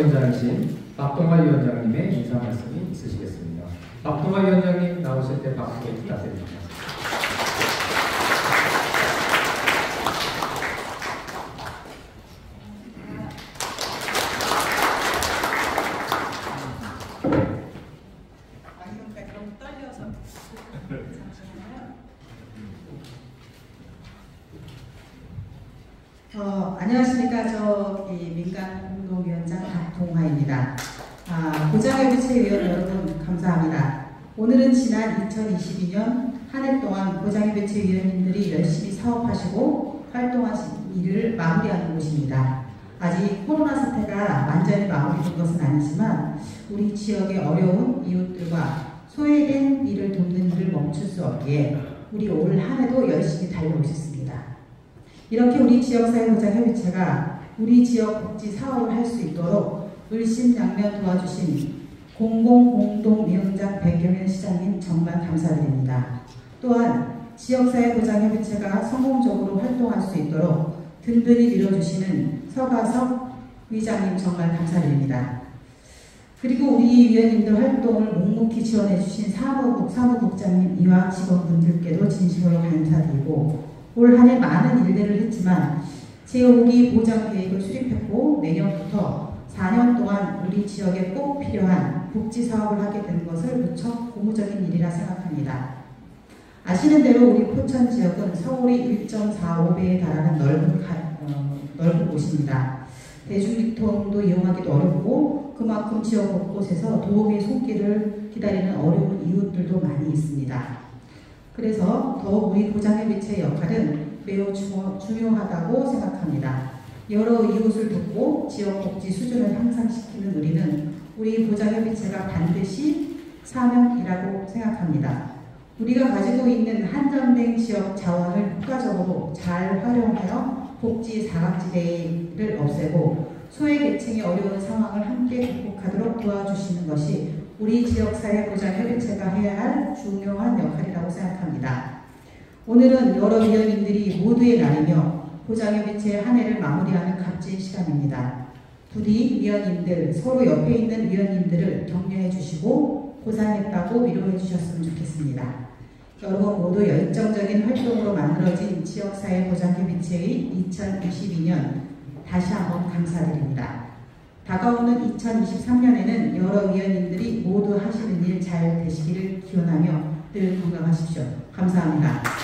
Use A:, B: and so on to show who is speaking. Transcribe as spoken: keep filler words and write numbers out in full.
A: 위원장이신 박동화 위원장님의 인사 말씀이 있으시겠습니다. 박동화 위원장님 나오실 때 박수 부탁드립니다.
B: 어, 안녕하십니까. 저 민간운동위원장 박동화입니다. 아, 보장협의체위원 여러분 감사합니다. 오늘은 지난 이천이십이 년 한 해 동안 보장협의체위원님들이 열심히 사업하시고 활동하신 일을 마무리하는 곳입니다. 아직 코로나 사태가 완전히 마무리된 것은 아니지만 우리 지역의 어려운 이웃들과 소외된 일을 돕는 일을 멈출 수 없기에 우리 올 한 해도 열심히 달려오셨습니다. 이렇게 우리 지역사회보장협의체가 우리 지역 복지 사업을 할 수 있도록 을심양면 도와주신 공공공동위원장 백경현 시장님 정말 감사드립니다. 또한 지역사회보장협의체가 성공적으로 활동할 수 있도록 든든히 밀어주시는 서가석 위장님 정말 감사드립니다. 그리고 우리 위원님들 활동을 묵묵히 지원해주신 사무국, 사무국장님, 이와 직원분들께도 진심으로 감사드리고 올 한 해 많은 일들을 했지만 제오기 보장 계획을 수립했고 내년부터 사 년 동안 우리 지역에 꼭 필요한 복지 사업을 하게 된 것을 무척 고무적인 일이라 생각합니다. 아시는 대로 우리 포천 지역은 서울이 일 점 사오 배에 달하는 넓은, 가, 어, 넓은 곳입니다. 대중교통도 이용하기도 어렵고 그만큼 지역 곳곳에서 도움의 손길을 기다리는 어려운 이웃들도 많이 있습니다. 그래서 더욱 우리 보장협의체의 역할은 매우 중요하다고 생각합니다. 여러 이웃을 돕고 지역 복지 수준을 향상시키는 우리는 우리 보장협의체가 반드시 사명이라고 생각합니다. 우리가 가지고 있는 한정된 지역 자원을 효과적으로 잘 활용하여 복지 사각지대를 없애고 소외계층의 어려운 상황을 함께 극복하도록 도와주시는 것이 우리 지역사회보장협의체가 해야 할 중요한 역할이라고 생각합니다. 오늘은 여러 위원님들이 모두의 날이며 보장협의체의 한 해를 마무리하는 값진 시간입니다. 부디 위원님들, 서로 옆에 있는 위원님들을 격려해 주시고 고생했다고 위로해 주셨으면 좋겠습니다. 여러분 모두 열정적인 활동으로 만들어진 지역사회보장협의체의 이천이십이 년 다시 한번 감사드립니다. 다가오는 이천이십삼 년에는 여러 위원님들이 모두 하시는 일 잘 되시기를 기원하며 늘 건강하십시오. 감사합니다.